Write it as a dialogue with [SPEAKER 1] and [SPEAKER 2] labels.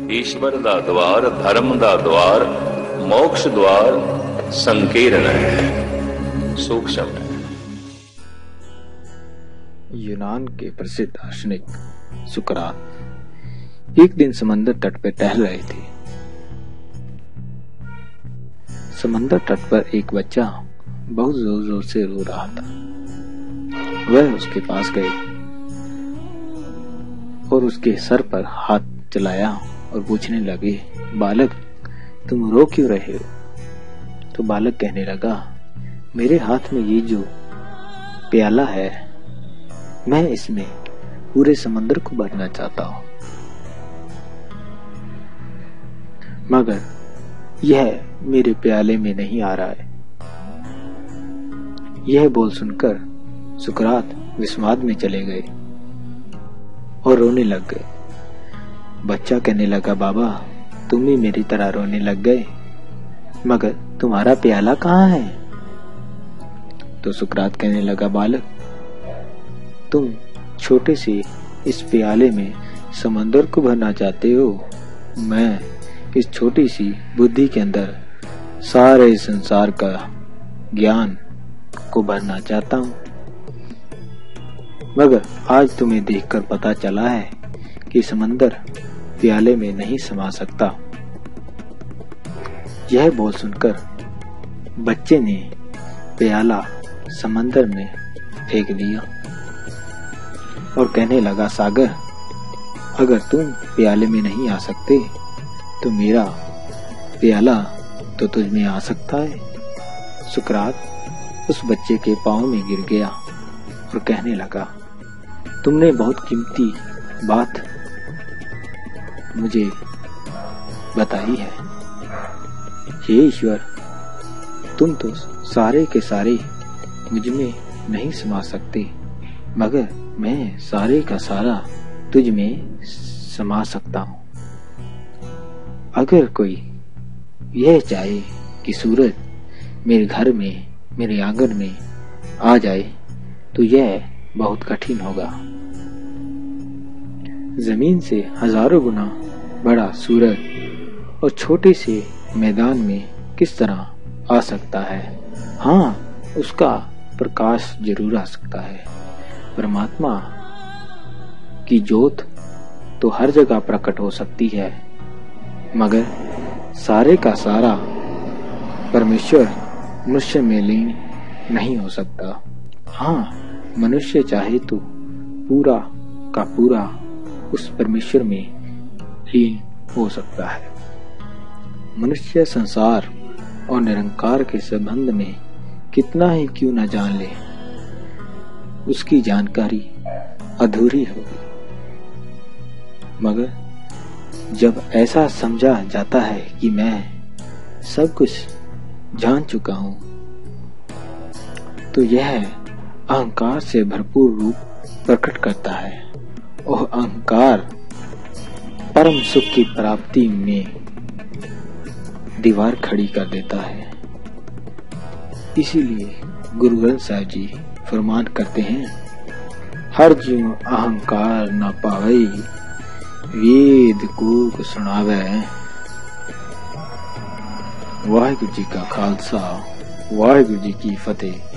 [SPEAKER 1] ईश्वर दा द्वार, धर्म दा द्वार, मोक्ष द्वार संकीर्ण है, सूक्ष्म है।
[SPEAKER 2] यूनान के प्रसिद्ध दार्शनिक सुकरात एक दिन समंदर तट पर टहल रहे थे। समंदर तट पर एक बच्चा बहुत जोर जोर से रो रहा था। वह उसके पास गए और उसके सर पर हाथ चलाया और पूछने लगे, बालक तुम रो क्यों रहे हो? तो बालक कहने लगा, मेरे हाथ में ये जो प्याला है, मैं इसमें पूरे समंदर को भरना चाहता हूं, मगर यह मेरे प्याले में नहीं आ रहा है। यह बोल सुनकर सुकरात विस्माद में चले गए और रोने लग गए। बच्चा कहने लगा, बाबा तुम भी मेरी तरह रोने लग गए, मगर तुम्हारा प्याला कहाँ है? तो सुकरात कहने लगा, बालक तुम छोटे से इस प्याले में समंदर को भरना चाहते हो, मैं इस छोटी सी बुद्धि के अंदर सारे संसार का ज्ञान को भरना चाहता हूं। मगर आज तुम्हें देखकर पता चला है कि समंदर प्याले में नहीं समा सकता। यह बोल सुनकर बच्चे ने प्याला समंदर में फेंक दिया और कहने लगा, सागर अगर तुम प्याले में नहीं आ सकते तो मेरा प्याला तो तुझ में आ सकता है। सुकरात उस बच्चे के पांव में गिर गया और कहने लगा, तुमने बहुत कीमती बात मुझे बताई है। हे ईश्वर, तुम तो सारे के सारे मुझ में नहीं समा सकते, मगर मैं सारे का सारा तुझ में समा सकता हूं। अगर कोई यह चाहे कि सूरज मेरे घर में, मेरे आंगन में आ जाए, तो यह बहुत कठिन होगा। जमीन से हजारों गुना बड़ा सूरज और छोटे से मैदान में किस तरह आ सकता है? हाँ, उसका प्रकाश जरूर आ सकता है। परमात्मा की ज्योत तो हर जगह प्रकट हो सकती है, मगर सारे का सारा परमेश्वर मनुष्य में लीन नहीं हो सकता। हाँ, मनुष्य चाहे तो पूरा का पूरा उस परमेश्वर में लीन हो सकता है। मनुष्य संसार और निरंकार के संबंध में कितना ही क्यों न जान ले, उसकी जानकारी अधूरी होगी। मगर जब ऐसा समझा जाता है कि मैं सब कुछ जान चुका हूं, तो यह अहंकार से भरपूर रूप प्रकट करता है और अहंकार परम सुख की प्राप्ति में दीवार खड़ी कर देता है। इसीलिए गुरु ग्रंथ साहिब जी फरमान करते हैं, हर जीव अहंकार न पावे, वेद को सुनावे। वाहिगुरु जी का खालसा, वाहिगुरु जी की फतेह।